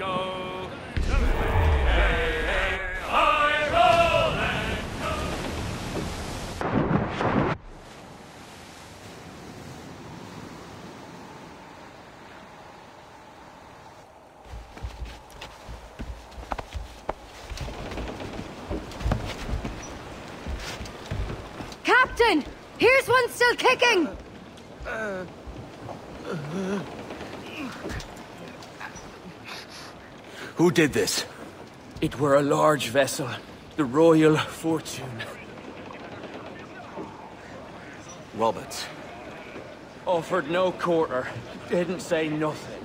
go. Captain! Here's one still kicking! Who did this? It were a large vessel, the Royal Fortune. Roberts. Offered no quarter, didn't say nothing.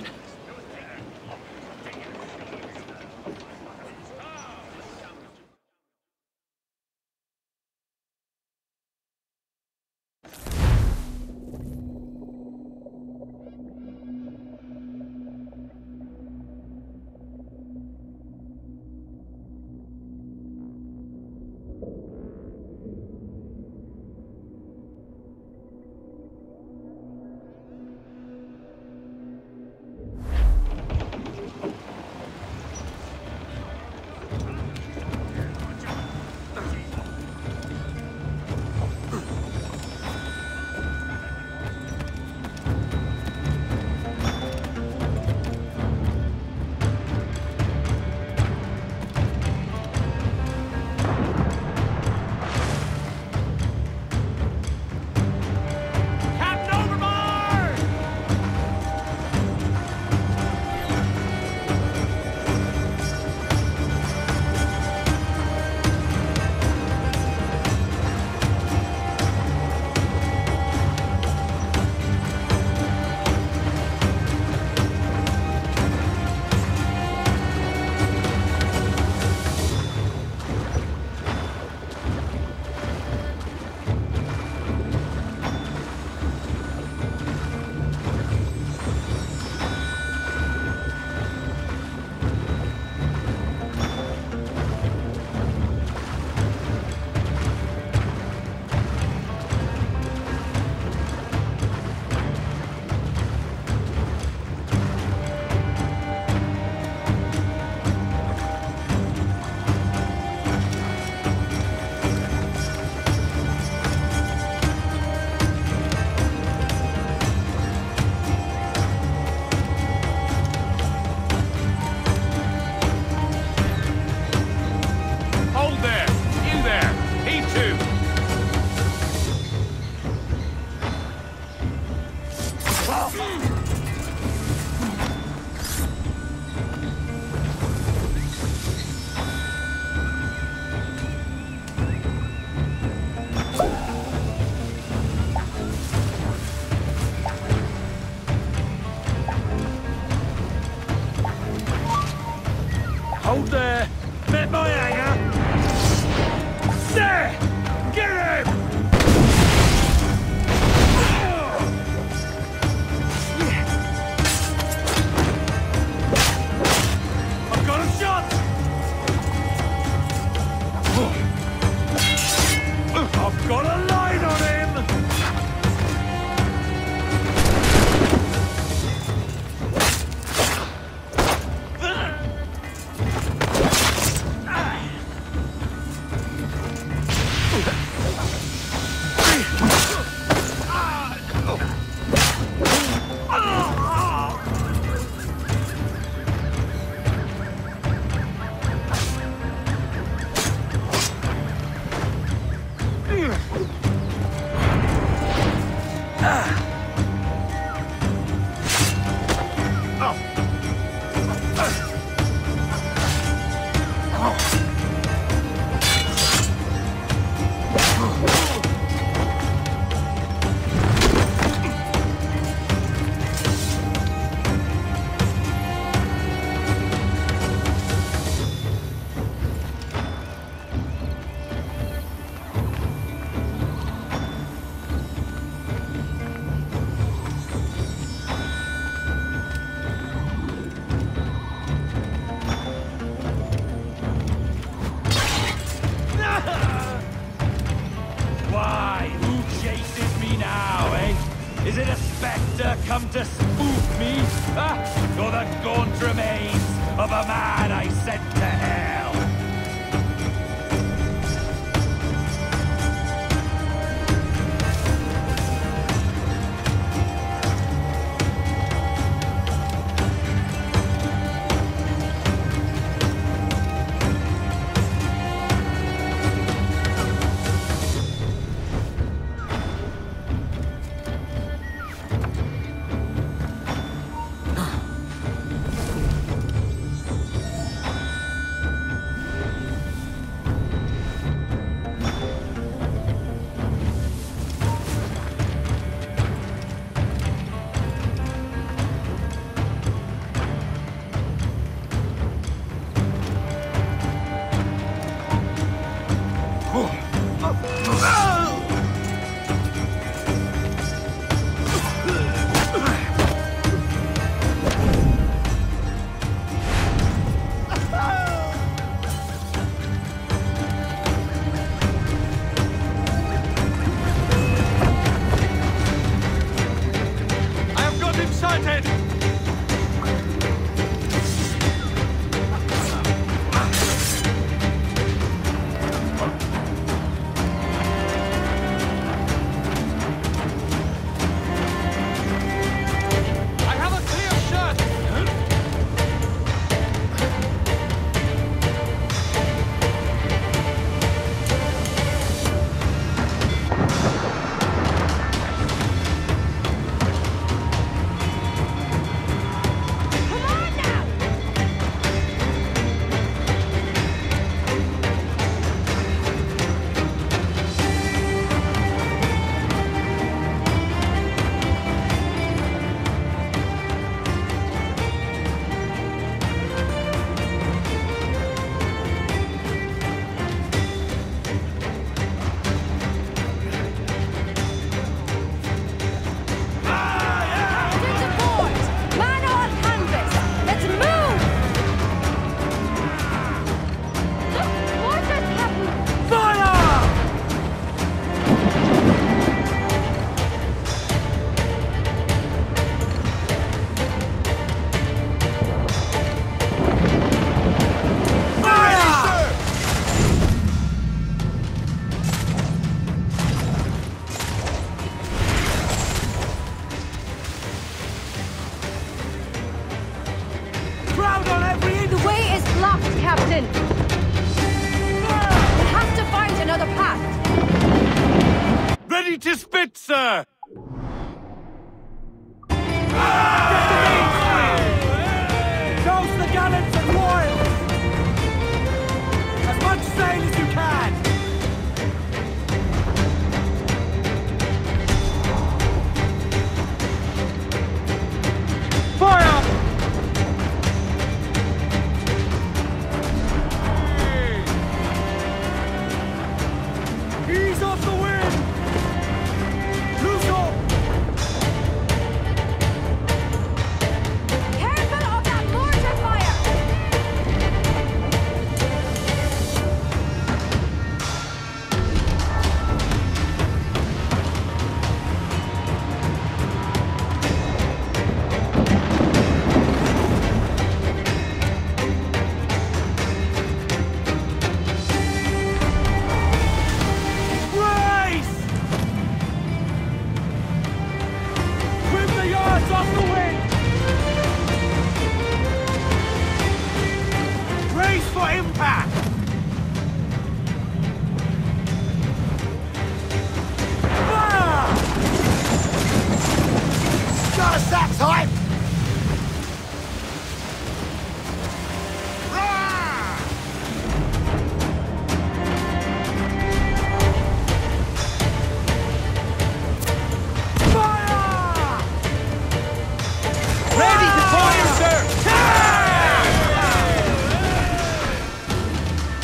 Hold there! Met my hanger! There! Get him! I've got a shot! I've got a line on him! Another man I sent to hell! Captain! We have to find another path! Ready to spit, sir! Toast the gallants and royals! As much sail as you can! Fire! Ease off the wind! Loose off! Careful of that mortar fire! Brace! Trim the yards off the wind! Brace for impact! Fire! Got a sack time! Fire! Ready to fire, sir!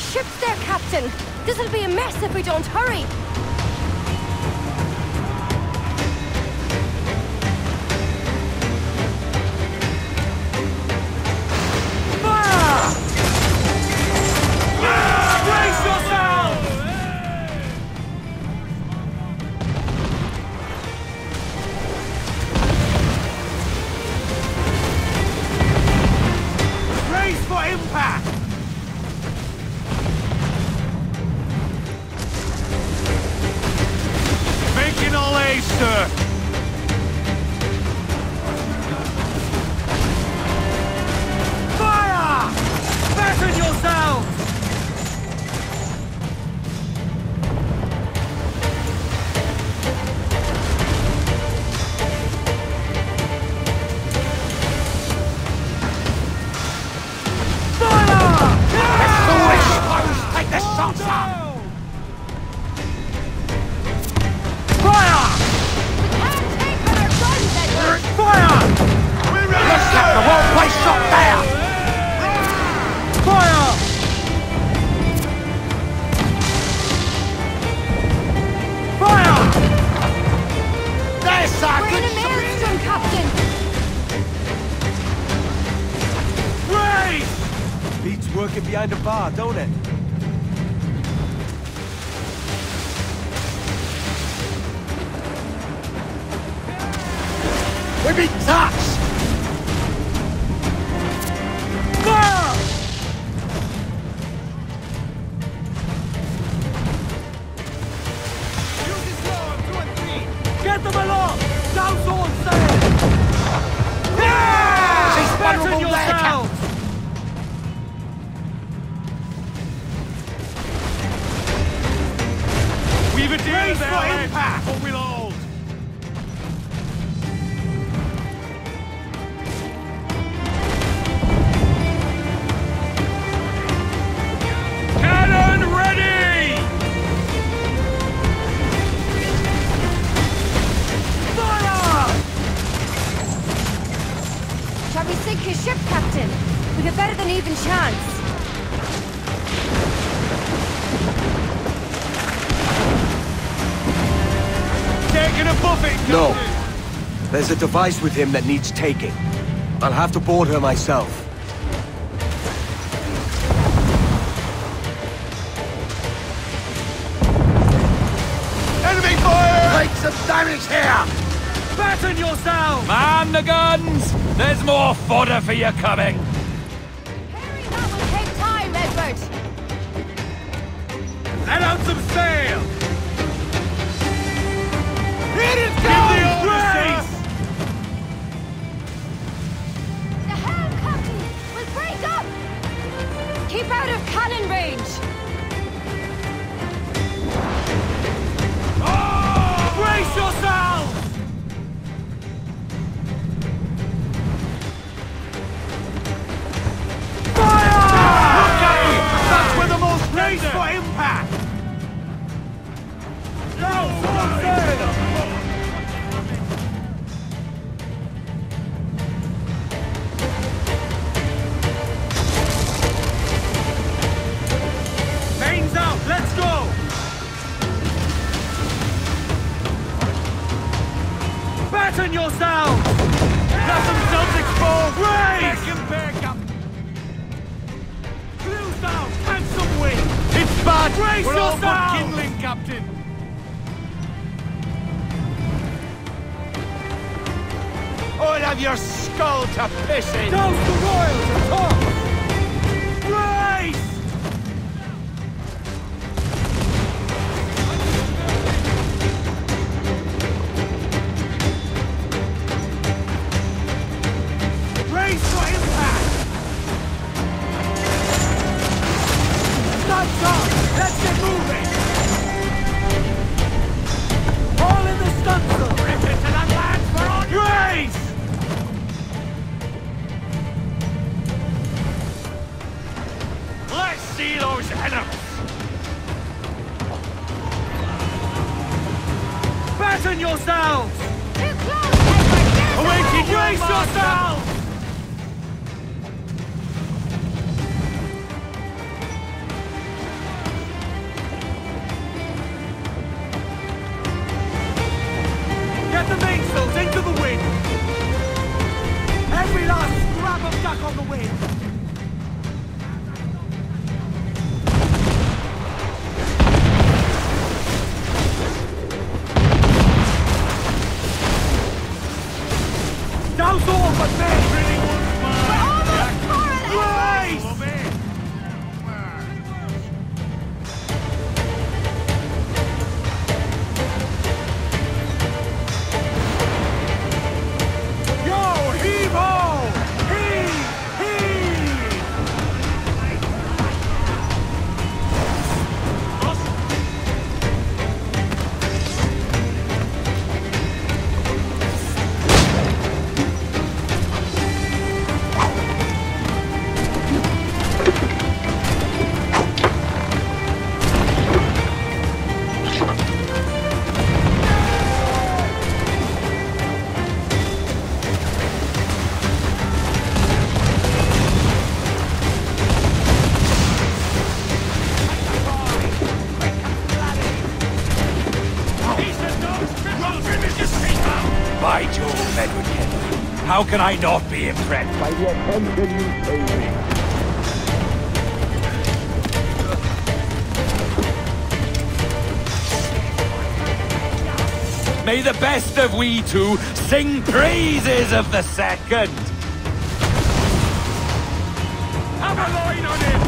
ships there, Captain. This'll be a mess if we don't hurry. Brace yourself! Brace for impact! Making all A's, sir! Fire! Fasten yourselves! Take the shots up! We can't take on our guns, Edward. Fire! We're ready, Let's get the wrong place shot there! Fire! Fire! There's We're in a maelstrom, Captain. Brace! Beats working behind a bar, don't it? We've been touched! Fire! Get them along! Down sword sail! She's Fasten vulnerable there, Cap! yourselves! We've a deal Brace there, for Ed, impact. but we'll hold. Cannon ready! Fire! Shall we sink his ship, Captain? We've a better than even chance. Taking a buffet, No. Captain. There's a device with him that needs taking. I'll have to board her myself. Enemy fire! Take some damage here! Fasten yourselves! Man the guns! There's more fodder for you coming! Harry, that will take time, Edward. Let out some sail! Here it Give goes! the order, sir. The helm, Captain, will break up. Keep out of cannon range. Brace yourselves! That's where the most Brace danger! for impact! Down sword sail! Mains out, let's go! Fasten yourselves! Let themselves exposed! Raise! Blues down, and some wind! It's bad! Brace We're all but yourself! kindling, Captain! I'll have your skull to piss in! Douse the royals at top! Raise! Brace for impact! Stop, stop! Let's get moving! All in the stunsail! Rip it to the lads for on Raise! Let's see those enemies! Fasten yourselves! Too close, Edward. Get us Awaiting away. Brace yourselves! Douse all but men! We're almost foreign! Grace! Yo, heave-ho! Heave! Heave! By Jove, Edward Kenway, how can I not be impressed by the attention you pay me? May the best of we two sing praises of the second! Have a line on him!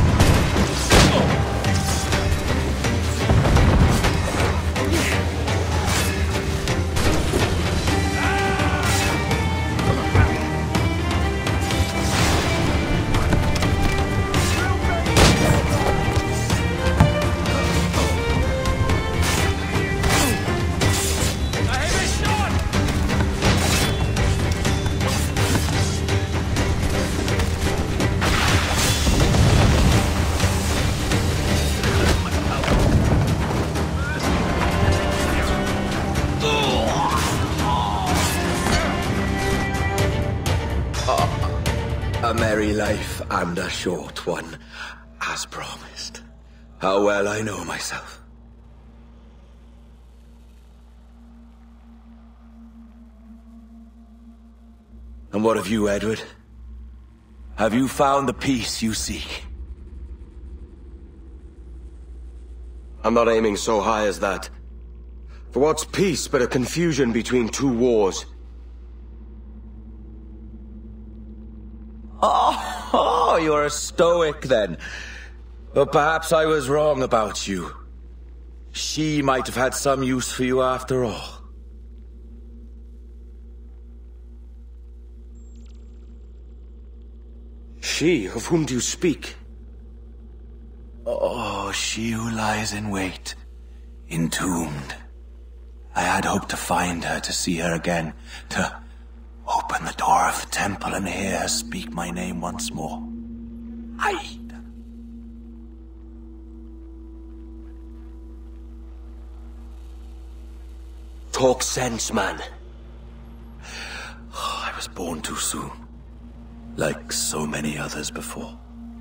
A merry life and a short one, as promised. How well I know myself. And what of you, Edward? Have you found the peace you seek? I'm not aiming so high as that. For what's peace but a confusion between two wars? Oh, you're a stoic then. But perhaps I was wrong about you. She might have had some use for you after all. She, of whom do you speak? Oh, she who lies in wait, entombed. I had hoped to find her, to see her again, to open the door of the temple and hear her speak my name once more. Hide. Talk sense, man. Oh, I was born too soon. Like so many others before.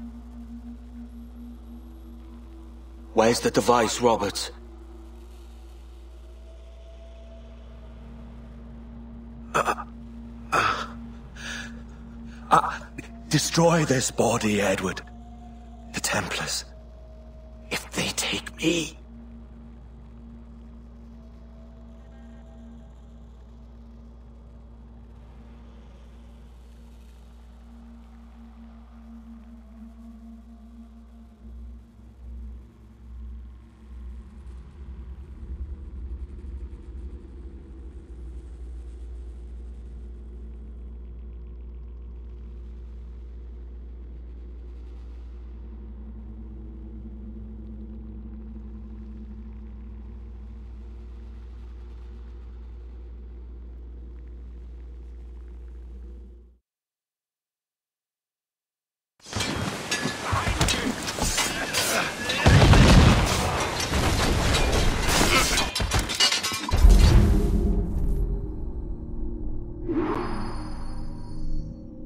Where's the device, Robert? Destroy this body, Edward. The Templars. If they take me,